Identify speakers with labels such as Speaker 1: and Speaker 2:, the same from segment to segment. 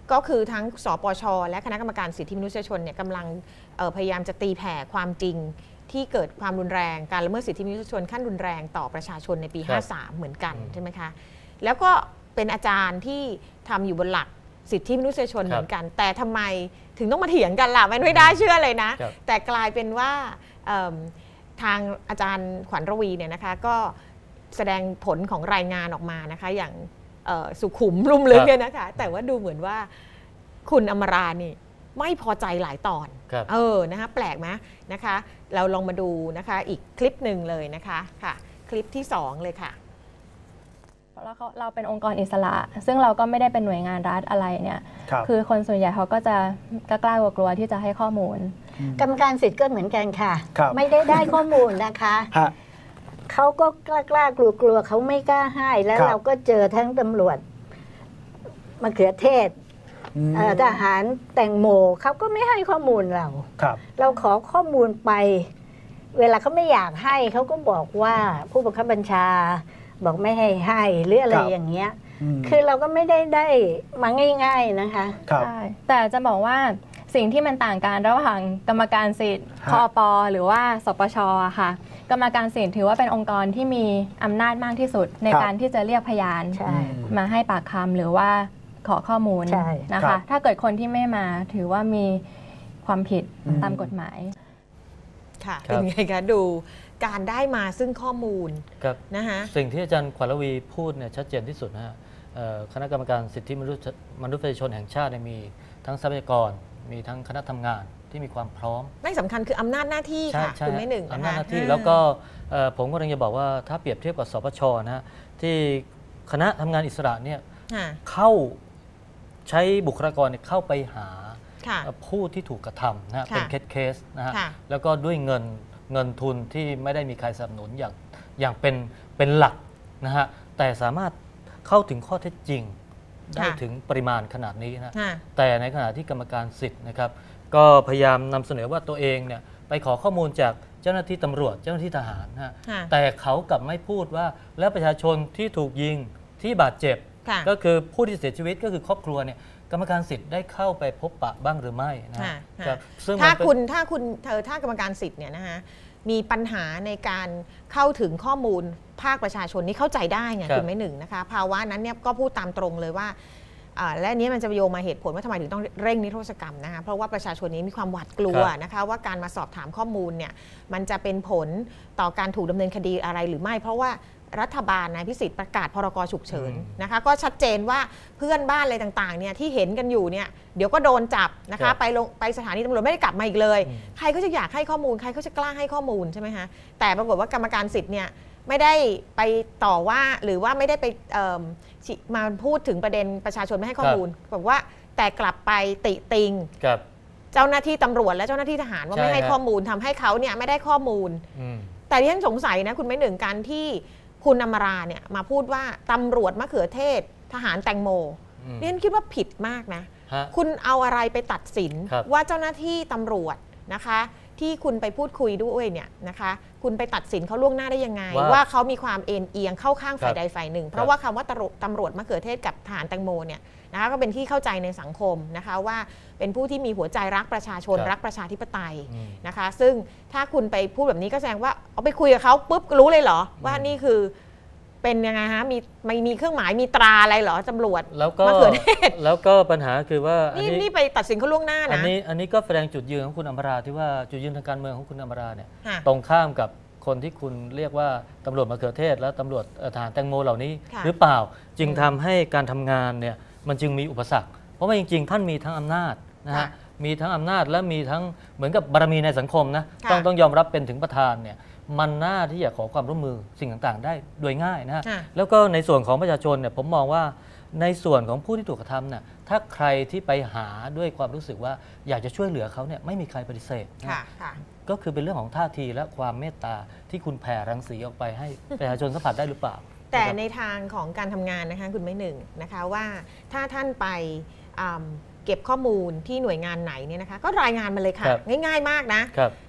Speaker 1: ก็คือทั้งสปช.และคณะกรรมการสิทธิมนุษยชนเนี่ยกำลังพยายามจะตีแผ่ความจริงที่เกิดความรุนแรงการละเมิดสิทธิมนุษยชนขั้นรุนแรงต่อประชาชนในปี 53 เหมือนกันใช่ไหมคะแล้วก็เป็นอาจารย์ที่ทำอยู่บนหลักสิทธิมนุษยชนเหมือนกันแต่ทำไมถึงต้องมาเถียงกันล่ะมันไม่ได้เชื่อเลยนะแต่กลายเป็นว่าทางอาจารย์ขวัญระวีเนี่ยนะคะก็แสดงผลของรายงานออกมานะคะอย่างสุขุมลุ่มลึกเนี่ยนะคะแต่ว่าดูเหมือนว่าคุณอมรานี่ไม่พอใจหลายตอนนะคะแปลกไหมนะคะเราลองมาดูนะคะอีกคลิปหนึ่งเลยนะคะค่ะคลิปที่2เลยค่ะ
Speaker 2: เราเป็นองค์กรอิสระซึ่งเราก็ไม่ได้เป็นหน่วยงานรัฐอะไรเนี่ยคือคนส่วนใหญ่เขาก็จะกล้ากลัวที่จะให้ข้อมูล
Speaker 3: กรรมการสิทธิ์ก็เหมือนกันค่ะไม่ได้ข้อมูลนะคะเขาก็กล้ากลัวเขาไม่กล้าให้แล้วเราก็เจอทั้งตำรวจมะเขือเทศทหารแตงโมเขาก็ไม่ให้ข้อมูลเราขอข้อมูลไปเวลาเขาไม่อยากให้เขาก็บอกว่าผู้บังคับบัญชาบอกไม่ให้หรืออะไรอย่างเงี้ยคือเราก็ไม่ได้มาง่ายๆนะคะ
Speaker 2: ใช่แต่จะบอกว่าสิ่งที่มันต่างกันระหว่างกรรมการสิทธิ์คอป.หรือว่าสปช.ค่ะกรรมการสิทธิ์ถือว่าเป็นองค์กรที่มีอำนาจมากที่สุดในการที่จะเรียกพยานมาให้ปากคำหรือว่าขอข้อมูลนะคะถ้าเกิดคนที่ไม่มาถือว่ามีความผิดตามกฎหมาย
Speaker 1: ค่ะเป็นไงคะดูการได้มาซึ่งข้อมูลนะคะ
Speaker 4: สิ่งที่อาจารย์ขวัญระวีพูดเนี่ยชัดเจนที่สุดนะฮะคณะกรรมการสิทธิมนุษยชนแห่งชาติมีทั้งทรัพยากรมีทั้งคณะทำงานที่มีความพร้อม
Speaker 1: ไม่สำคัญคืออำนาจหน้าที่ค่ะคุณไม่หนึ่ง
Speaker 4: อำนาจหน้าที่แล้วก็ผมก็กำลังจะบอกว่าถ้าเปรียบเทียบกับสปช.นะฮะที่คณะทำงานอิสระเนี่ยเข้าใช้บุคลากรเข้าไปหาผู้ที่ถูกกระทำนะเป็นเคสนะฮะแล้วก็ด้วยเงินทุนที่ไม่ได้มีใครสนับสนุนอย่างเป็นหลักนะฮะแต่สามารถเข้าถึงข้อเท็จจริงได้ถึงปริมาณขนาดนี้นะแต่ในขณะที่กรรมการสิทธิ์นะครับก็พยายามนำเสนอว่าตัวเองเนี่ยไปขอข้อมูลจากเจ้าหน้าที่ตำรวจเจ้าหน้าที่ทหารนะแต่เขากลับไม่พูดว่าแล้วประชาชนที่ถูกยิงที่บาดเจ็บก็คือผู้ที่เสียชีวิตก็คือครอบครัวเนี่ยกรรมการสิทธิ์ได้เข้าไปพบปะบ้างหรือไม่นะ
Speaker 1: ถ้ากรรมการสิทธิ์เนี่ยนะคะมีปัญหาในการเข้าถึงข้อมูลภาคประชาชนนี่เข้าใจได้ไงคุณไม่หนึ่งนะคะภาวะนั้นเนี่ยก็พูดตามตรงเลยว่าและนี้มันจะโยงมาเหตุผลว่าทำไมถึงต้องเร่งนิรโทษกรรมนะคะเพราะว่าประชาชนนี้มีความหวาดกลัวนะคะว่าการมาสอบถามข้อมูลเนี่ยมันจะเป็นผลต่อการถูกดำเนินคดีอะไรหรือไม่เพราะว่ารัฐบาลนายพิสิทธิ์ประกาศพรก.ฉุกเฉินนะคะก็ชัดเจนว่าเพื่อนบ้านอะไรต่างๆเนี่ยที่เห็นกันอยู่เนี่ยเดี๋ยวก็โดนจับนะคะไปสถานีตำรวจไม่ได้กลับมาอีกเลยใครก็จะอยากให้ข้อมูลใครก็จะกล้าให้ข้อมูลใช่ไหมคะแต่ปรากฏว่ากรรมการสิทธิ์เนี่ยไม่ได้ไปต่อว่าหรือว่าไม่ได้ไปมาพูดถึงประเด็นประชาชนไม่ให้ข้อมูลบอกว่าแต่กลับไปติติงเจ้าหน้าที่ตำรวจและเจ้าหน้าที่ทหารว่าไม่ให้ข้อมูลทำให้เขาเนี่ยไม่ได้ข้อมูลแต่ที่ฉันสงสัยนะคุณไม่หนึ่งการที่คุณอมราเนี่ยมาพูดว่าตำรวจมะเขือเทศทหารแตงโมนี่ฉันคิดว่าผิดมากนะคุณเอาอะไรไปตัดสินว่าเจ้าหน้าที่ตำรวจนะคะที่คุณไปพูดคุยด้วยเนี่ยนะคะคุณไปตัดสินเขาล่วงหน้าได้ยังไงว่าเขามีความเอ็นเอียงเข้าข้างฝ่ายใดฝ่ายหนึ่งเพราะว่าคำว่าตำรวจมะเขือเทศกับทหารแตงโมเนี่ยนะคะก็เป็นที่เข้าใจในสังคมนะคะว่าเป็นผู้ที่มีหัวใจรักประชาชนรักประชาธิปไตยนะคะซึ่งถ้าคุณไปพูดแบบนี้ก็แสดงว่าเอาไปคุยกับเขาปุ๊บรู้เลยเหรอว่านี่คือเป็นยังไงฮะมีเครื่องหมายมีตราอะไรเหรอตำรวจมะเขือเทศ
Speaker 4: แล้วก็ปัญหาคือว่า
Speaker 1: นี่ไปตัดสินเขาล่วงหน้านะ
Speaker 4: อันนี้ก็แสดงจุดยืนของคุณอมราที่ว่าจุดยืนทางการเมืองของคุณอมราเนี่ยตรงข้ามกับคนที่คุณเรียกว่าตำรวจมะเขือเทศและตำรวจทหารแตงโมเหล่านี้หรือเปล่าจึงทำให้การทำงานเนี่ยมันจึงมีอุปสรรคเพราะว่าจริงๆท่านมีทั้งอำนาจนะฮะมีทั้งอำนาจและมีทั้งเหมือนกับบารมีในสังคมนะต้องยอมรับเป็นถึงประธานเนี่ยมันน่าที่จะขอความร่วมมือสิ่งต่างๆได้โดยง่ายนะฮะแล้วก็ในส่วนของประชาชนเนี่ยผมมองว่าในส่วนของผู้ที่ถูกกระทำเนี่ยถ้าใครที่ไปหาด้วยความรู้สึกว่าอยากจะช่วยเหลือเขาเนี่ยไม่มีใครปฏิเสธก็คือเป็นเรื่องของท่าทีและความเมตตาที่คุณแผ่รังสีออกไปให้ประชาชนสัมผัสได้หรือเปล่า
Speaker 1: แต่ในทางของการทำงานนะคะคุณไม่หนึ่งนะคะว่าถ้าท่านไปเก็บข้อมูลที่หน่วยงานไหนเนี่ยนะคะก็รายงานมาเลยค่ะง่ายๆมากนะ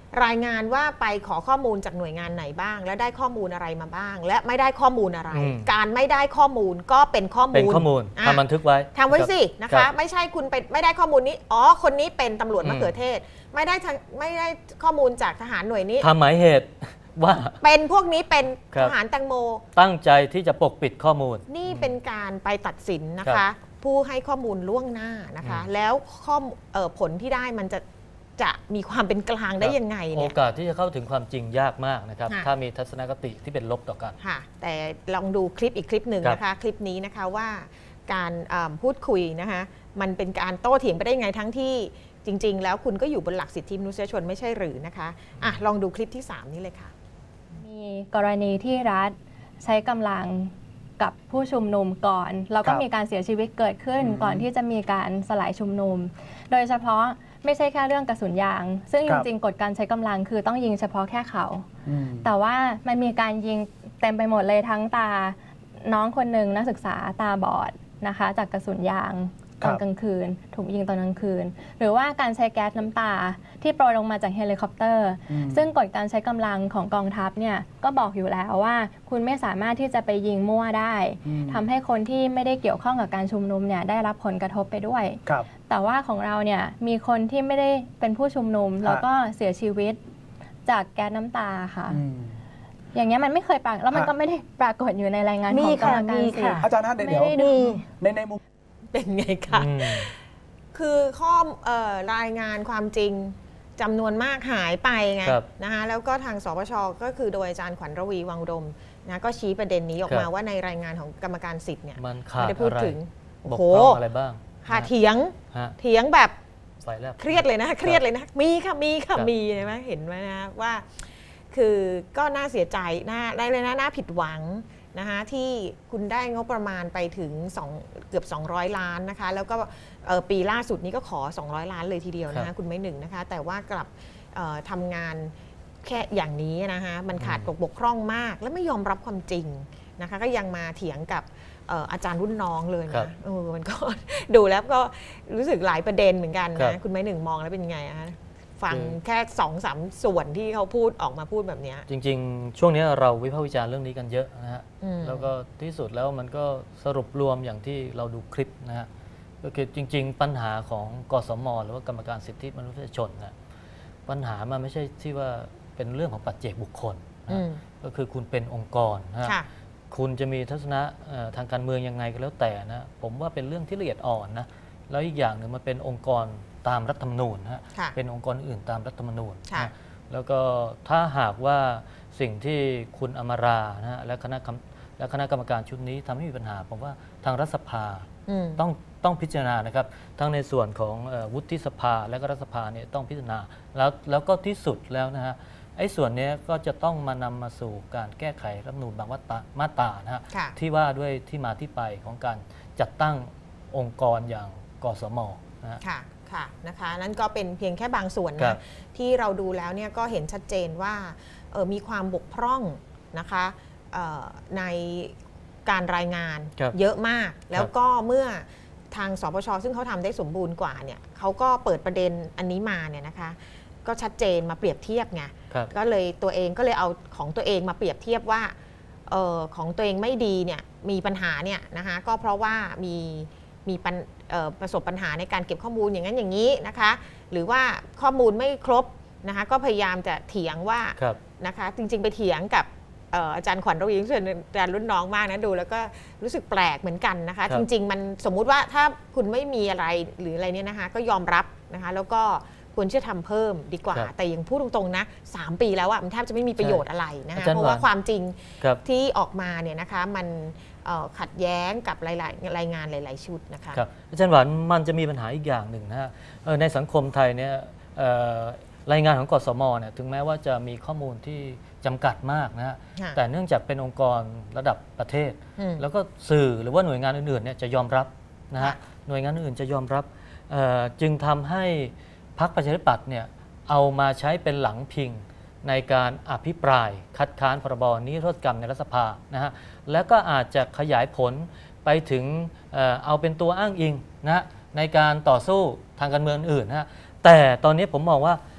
Speaker 1: รายงานว่าไปขอข้อมูลจากหน่วยงานไหนบ้าง และได้ข้อมูลอะไรมาบ้าง และไม่ได้ข้อมูลอะไร การไม่ได้ข้อมูลก็เป็นข้อมูล
Speaker 4: ทำบันทึกไว้
Speaker 1: ทำไว้สินะคะไม่ใช่คุณไปไม่ได้ข้อมูลนี้คนนี้เป็นตำรวจมะเขือเทศไม่ได้ข้อมูลจากทหารหน่วยนี้
Speaker 4: ทำหมายเหตุว่า
Speaker 1: เป็นพวกนี้เป็นทหารแตงโม
Speaker 4: ตั้งใจที่จะปกปิดข้อมูล
Speaker 1: นี่เป็นการไปตัดสินนะคะผู้ให้ข้อมูลล่วงหน้านะคะแล้วผลที่ได้มันจะมีความเป็นกลางได้ยังไงเนี่ย
Speaker 4: โอกาสที่จะเข้าถึงความจริงยากมากนะครับถ้ามีทัศนคติที่เป็นลบต่อกัน
Speaker 1: ค่ะแต่ลองดูคลิปอีกคลิปหนึ่งนะคะคลิปนี้นะคะว่าการพูดคุยนะคะมันเป็นการโต้เถียงไปได้ยังไงทั้งที่จริงๆแล้วคุณก็อยู่บนหลักสิทธิมนุษยชนไม่ใช่หรือนะคะลองดูคลิปที่3นี้เลยค่ะ
Speaker 2: มีกรณีที่รัฐใช้กำลังกับผู้ชุมนุมก่อนแล้วก็มีการเสียชีวิตเกิดขึ้นก่อนที่จะมีการสลายชุมนุมโดยเฉพาะไม่ใช่แค่เรื่องกระสุนยางซึ่งจริงๆกฎการใช้กำลังคือต้องยิงเฉพาะแค่เขาแต่ว่ามันมีการยิงเต็มไปหมดเลยทั้งตาน้องคนหนึ่งนักศึกษาตาบอดนะคะจากกระสุนยางตอนกลางคืนถูกยิงตอนกลางคืนหรือว่าการใช้แก๊สน้ำตาที่โปรยลงมาจากเฮลิคอปเตอร์ซึ่งกฎการใช้กำลังของกองทัพเนี่ยก็บอกอยู่แล้วว่าคุณไม่สามารถที่จะไปยิงมั่วได้ทำให้คนที่ไม่ได้เกี่ยวข้องกับการชุมนุมเนี่ยได้รับผลกระทบไปด้วยแต่ว่าของเราเนี่ยมีคนที่ไม่ได้เป็นผู้ชุมนุมแล้วก็เสียชีวิตจากแก๊สน้ำตาค่ะอย่างเงี้ยมันไม่เคยปรากฏแล้วมันก็ไม่ได้ปรากฏอยู่ในรายงานของกรรมการสิ
Speaker 5: อาจารย์ท่านเดี๋ยวในมุม
Speaker 1: เป็นไงคะคือข้อรายงานความจริงจำนวนมากหายไปไงนะคะแล้วก็ทางสปช.ก็คือโดยอาจารย์ขวัญระวีวังอุดมนะก็ชี้ประเด็นนี้ออกมาว่าในรายงานของกรรมการสิทธิ์เนี่ย
Speaker 4: ไม่
Speaker 1: ได้พูดถึง
Speaker 4: บกพร่องอะไรบ้าง
Speaker 1: เถียงแบบเครียดเลยนะเครียดเลยนะมีค่ะมีใช่ไหมเห็นไหมนะว่าคือก็น่าเสียใจได้เลยนะน่าผิดหวังนะคะที่คุณได้งบประมาณไปถึงเกือบ200 ล้านนะคะแล้วก็ปีล่าสุดนี้ก็ขอ200 ล้านเลยทีเดียวนะคะคุณไม่หนึ่งนะคะแต่ว่ากลับทำงานแค่อย่างนี้นะคะมันขาดบกพร่องมากและไม่ยอมรับความจริงนะคะก็ยังมาเถียงกับอาจารย์รุ่นน้องเลยนะมันก็ดูแล้วก็รู้สึกหลายประเด็นเหมือนกันนะคุณไม่หนึ่งมองแล้วเป็นไงคะฟังแค่ 2-3 ส่วนที่เขาพูดออกมาพูดแบบนี้
Speaker 4: จริงๆช่วงนี้เราวิพากษ์วิจารณ์เรื่องนี้กันเยอะนะฮะแล้วก็ที่สุดแล้วมันก็สรุปรวมอย่างที่เราดูคลิปนะฮะก็คือจริงๆปัญหาของกสม.หรือว่ากรรมการสิทธิมนุษยชนนะปัญหามันไม่ใช่ที่ว่าเป็นเรื่องของปัจเจกบุคคลนะก็คือคุณเป็นองค์กรนะคุณจะมีทัศนะทางการเมืองยังไงก็แล้วแต่นะผมว่าเป็นเรื่องที่ละเอียดอ่อนนะแล้วอีกอย่างหนึ่งมันเป็นองค์กรตามรัฐธรรมนูญนะเป็นองค์กรอื่นตามรัฐธรรมนูญนะแล้วก็ถ้าหากว่าสิ่งที่คุณอมรานะและคณะกรรมการชุดนี้ทำให้มีปัญหาผมว่าทางรัฐสภาต้องพิจารณานะครับทั้งในส่วนของวุฒิสภาและก็รัฐสภาเนี่ยต้องพิจารณาแล้วก็ที่สุดแล้วนะฮะไอ้ส่วนนี้ก็จะต้องมานำมาสู่การแก้ไขรัฐธรรมนูญบางมาตรานะฮะที่ว่าด้วยที่มาที่ไปของการจัดตั้งองค์กรอย่างกสม.นะ
Speaker 1: ค่ะนะคะนั่นก็เป็นเพียงแค่บางส่วนนะที่เราดูแล้วเนี่ยก็เห็นชัดเจนว่ามีความบกพร่องนะคะในการรายงานเยอะมากแล้วก็เมื่อทางสปช.ซึ่งเขาทำได้สมบูรณ์กว่าเนี่ยเขาก็เปิดประเด็นอันนี้มาเนี่ยนะคะก็ชัดเจนมาเปรียบเทียบไงก็เลยตัวเองก็เลยเอาของตัวเองมาเปรียบเทียบว่าของตัวเองไม่ดีเนี่ยมีปัญหาเนี่ยนะคะก็เพราะว่ามีประสบปัญหาในการเก็บข้อมูลอย่างนั้นอย่างนี้นะคะหรือว่าข้อมูลไม่ครบนะคะก็พยายามจะเถียงว่านะคะจริงๆไปเถียงกับอาจารย์ขวัญระวีซึ่งเป็นอาจารย์รุ่นน้องมากนะดูแล้วก็รู้สึกแปลกเหมือนกันนะคะจริงๆมันสมมุติว่าถ้าคุณไม่มีอะไรหรืออะไรเนี่ยนะคะก็ยอมรับนะคะแล้วก็ควรจะทำเพิ่มดีกว่าแต่ยังพูดตรงๆนะ3 ปีแล้วมันแทบจะไม่มีประโยชน์อะไรนะคะเพราะว่าความจริงที่ออกมาเนี่ยนะคะมันขัดแย้งกับรายงานหลายๆชุดนะคะ
Speaker 4: ครับอาจารย์หวานมันจะมีปัญหาอีกอย่างหนึ่งนะฮะในสังคมไทยเนี่ยรายงานของกสม.เนี่ยถึงแม้ว่าจะมีข้อมูลที่จำกัดมากนะฮะแต่เนื่องจากเป็นองค์กรระดับประเทศแล้วก็สื่อหรือว่าหน่วยงานอื่นๆเนี่ยจะยอมรับนะฮะหน่วยงานอื่นจะยอมรับจึงทำให้พรรคประชาธิปัตย์เนี่ยเอามาใช้เป็นหลังพิงในการอภิปรายคัดค้านพรบนิรโทษกรรมในรัฐสภานะฮะแล้วก็อาจจะขยายผลไปถึงเอาเป็นตัวอ้างอิงนะในการต่อสู้ทางการเมืองอื่นนะแต่ตอนนี้ผมมองว่า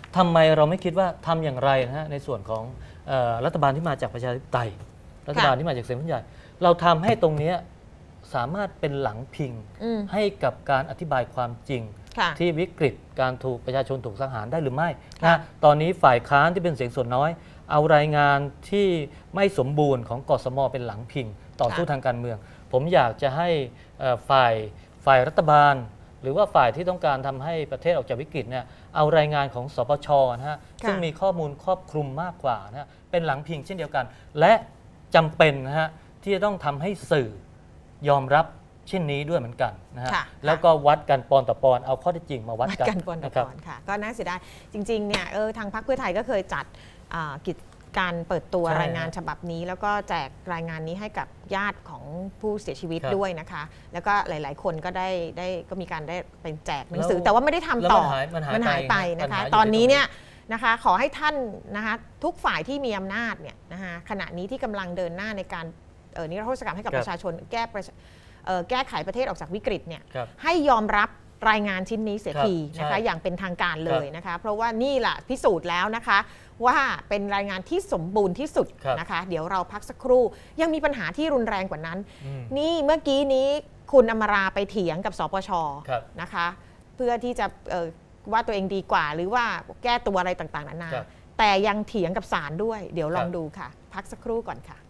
Speaker 4: ทำไมเราไม่คิดว่าทำอย่างไรนะฮะในส่วนของรัฐบาลที่มาจากประชาธิปไตยรัฐบาลที่มาจากเสียงส่วนใหญ่เราทำให้ตรงนี้สามารถเป็นหลังพิงให้กับการอธิบายความจริงที่วิกฤตการถูกประชาชนถูกสังหารได้หรือไม่นะตอนนี้ฝ่ายค้านที่เป็นเสียงส่วนน้อยเอารายงานที่ไม่สมบูรณ์ของกสม.เป็นหลังพิงต่อสู้ทางการเมืองผมอยากจะให้ฝ่ายรัฐบาลหรือว่าฝ่ายที่ต้องการทำให้ประเทศออกจากวิกฤตเนี่ยเอารายงานของสปช.นะฮะซึ่งมีข้อมูลครอบคลุมมากกว่านะเป็นหลังพิงเช่นเดียวกันและจำเป็นนะฮะที่จะต้องทำให้สื่อยอมรับเช่นนี้ด้วยเหมือนกันนะฮะแล้วก็วัดกันปอนต่อปอนเอาข้อเท็จจริงมาวัดกัน
Speaker 1: ปอนต่อปอนค่ะก็น่าเสียดายจริงๆเนี่ยทางพรรคเพื่อไทยก็เคยจัดกิจการเปิดตัวรายงานฉบับนี้แล้วก็แจกรายงานนี้ให้กับญาติของผู้เสียชีวิตด้วยนะคะแล้วก็หลายๆคนก็ได้ก็มีการได้ไปแจกหนังสือแต่ว่าไม่ได้ทำต่อมันหายไปนะคะตอนนี้เนี่ยนะคะขอให้ท่านนะคะทุกฝ่ายที่มีอำนาจเนี่ยนะคะขณะนี้ที่กำลังเดินหน้าในการนิรโทษกรรมให้กับประชาชนแก้ไขประเทศออกจากวิกฤตเนี่ยให้ยอมรับรายงานชิ้นนี้เสียทีนะคะอย่างเป็นทางการเลยนะคะเพราะว่านี่แหละพิสูจน์แล้วนะคะว่าเป็นรายงานที่สมบูรณ์ที่สุดนะคะเดี๋ยวเราพักสักครู่ยังมีปัญหาที่รุนแรงกว่านั้นนี่เมื่อกี้นี้คุณอมราไปเถียงกับสปช.นะคะเพื่อที่จะว่าตัวเองดีกว่าหรือว่าแก้ตัวอะไรต่างๆนานาแต่ยังเถียงกับศาลด้วยเดี๋ยวลองดูค่ะพักสักครู่ก่อนค่ะ